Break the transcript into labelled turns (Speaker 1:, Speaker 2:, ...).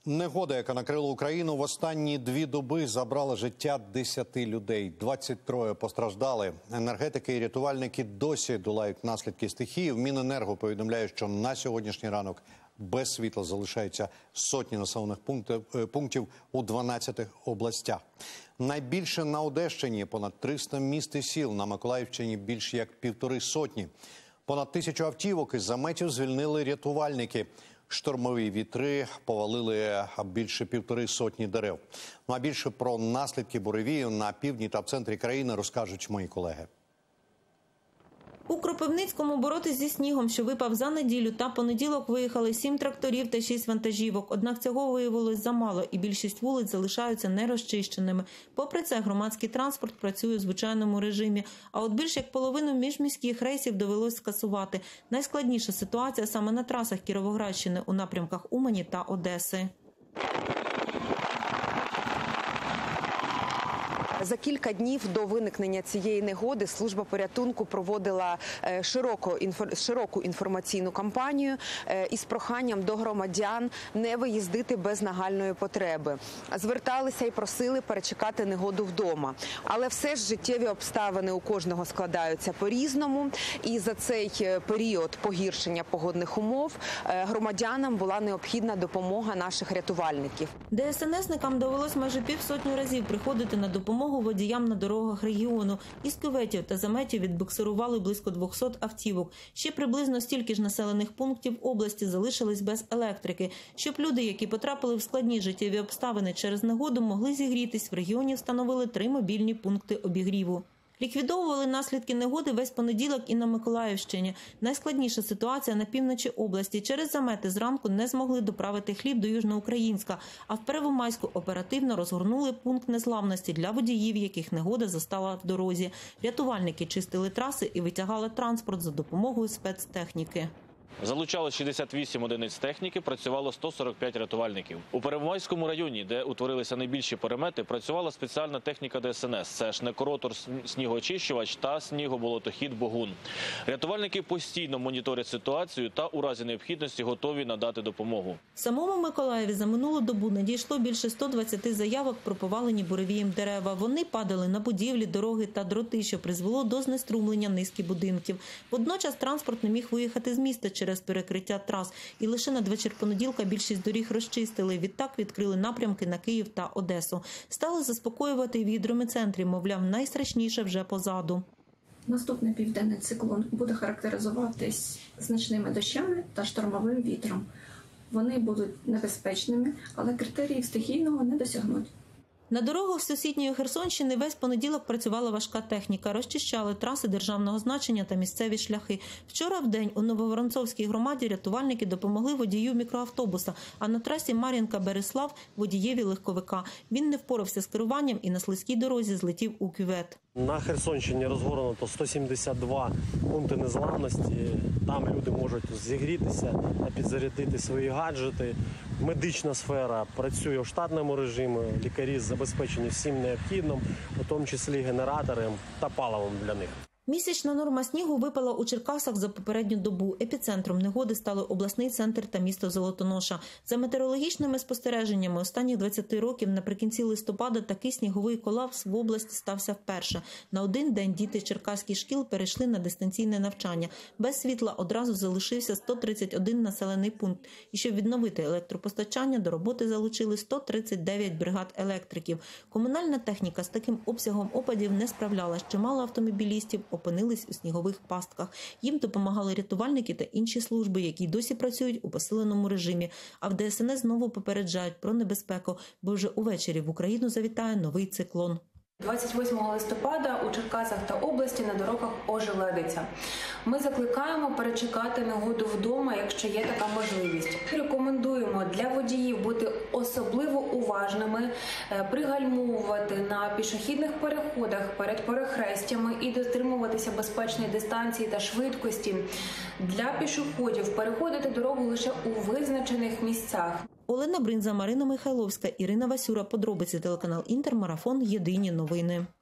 Speaker 1: Негода, яка накрила Україну в останні 2 доби, забрала життя 10 людей. 23 постраждали. Енергетики і рятувальники досі долають наслідки стихії. В Міненерго повідомляють, що на сьогоднішній ранок без світла залишаються сотні населених пунктів у 12 областях. Найбільше на Одещині – понад 300 міст і сіл, на Миколаївщині – більш як 1,5 сотні. Понад 1000 автівок із заметів звільнили рятувальники. Штормові вітри повалили більше 1,5 сотні дерев. Ну а більше про наслідки буревію на півдні та в центрі країни розкажуть мої колеги.
Speaker 2: У Кропивницькому боротись зі снігом, що випав за неділю та понеділок, виїхали 7 тракторів та 6 вантажівок. Однак цього виявилось замало і більшість вулиць залишаються нерозчищеними. Попри це, громадський транспорт працює у звичайному режимі. А от більш як половину міжміських рейсів довелось скасувати. Найскладніша ситуація саме на трасах Кіровоградщини у напрямках Умані та Одеси.
Speaker 3: За кілька днів до виникнення цієї негоди служба порятунку проводила широку інформаційну кампанію із проханням до громадян не виїздити без нагальної потреби. Зверталися і просили перечекати негоду вдома. Але все ж життєві обставини у кожного складаються по-різному. І за цей період погіршення погодних умов громадянам була необхідна допомога наших рятувальників.
Speaker 2: ДСНСникам довелось майже півсотні разів приходити на допомогу водіям на дорогах регіону. Із кюветів та заметів відбуксирували близько 200 автівок. Ще приблизно стільки ж населених пунктів області залишились без електрики. Щоб люди, які потрапили в складні життєві обставини через негоду, могли зігрітись, в регіоні встановили 3 мобільні пункти обігріву. Ліквідовували наслідки негоди весь понеділок і на Миколаївщині. Найскладніша ситуація на півночі області. Через замети зранку не змогли доправити хліб до Южноукраїнська, а в Первомайську оперативно розгорнули пункт незламності для водіїв, яких негода застала в дорозі. Рятувальники чистили траси і витягали транспорт за допомогою спецтехніки.
Speaker 4: Залучали 68 одиниць техніки, працювало 145 рятувальників. У Первомайському районі, де утворилися найбільші перемети, працювала спеціальна техніка ДСНС. Це шнекоротор, снігоочищувач та снігоболотохід «Богун». Рятувальники постійно моніторять ситуацію та у разі необхідності готові надати допомогу.
Speaker 2: В самому Миколаєві за минулу добу надійшло більше 120 заявок про повалені буревієм дерева. Вони падали на будівлі, дороги та дроти, що призвело до знеструмлення низки будинків. Водночас транспорт не міг виїхати з міста через перекриття трас. І лише надвечір понеділка більшість доріг розчистили. Відтак відкрили напрямки на Київ та Одесу. Стали заспокоювати в гідрометцентрі, мовляв, найстрашніше вже позаду.
Speaker 5: Наступний південний циклон буде характеризуватись значними дощами та штормовим вітром. Вони будуть небезпечними, але критеріїв стихійного не досягнуть.
Speaker 2: На дорогах сусідньої Херсонщини весь понеділок працювала важка техніка. Розчищали траси державного значення та місцеві шляхи. Вчора в день у Нововоронцовській громаді рятувальники допомогли водію мікроавтобуса, а на трасі Мар'їнка-Береслав – водієві легковика. Він не впорався з керуванням і на слизькій дорозі злетів у кювет.
Speaker 6: На Херсонщині розгорнуто 172 пункти незламності. Там люди можуть зігрітися, підзарядити свої гаджети. Медична сфера працює в штатному режимі, лікарі забезпечені всім необхідним, у тому числі генератором та паливом для них.
Speaker 2: Місячна норма снігу випала у Черкасах за попередню добу. Епіцентром негоди стали обласний центр та місто Золотоноша. За метеорологічними спостереженнями, останніх 20 років наприкінці листопада такий сніговий колапс в області стався вперше. На один день діти черкаських шкіл перейшли на дистанційне навчання. Без світла одразу залишився 131 населений пункт. І щоб відновити електропостачання, до роботи залучили 139 бригад електриків. Комунальна техніка з таким обсягом опадів не справлялась. Чимало автомобілістів опинились у снігових пастках. Їм допомагали рятувальники та інші служби, які досі працюють у посиленому режимі. А в ДСНС знову попереджають про небезпеку, бо вже увечері в Україну завітає новий циклон.
Speaker 5: 28 листопада у Черкасах та області на дорогах ожеледиться. Ми закликаємо перечекати негоду вдома, якщо є така можливість. Рекомендуємо для водіїв бути особливо уважними, пригальмовувати на пішохідних переходах перед перехрестями і дотримуватися безпечної дистанції та швидкості. Для пішоходів переходити дорогу лише у визначених місцях.
Speaker 2: Олена Бринза, Марина Михайловська, Ірина Васюра. Подробиці телеканал Інтер, марафон «Єдині новини».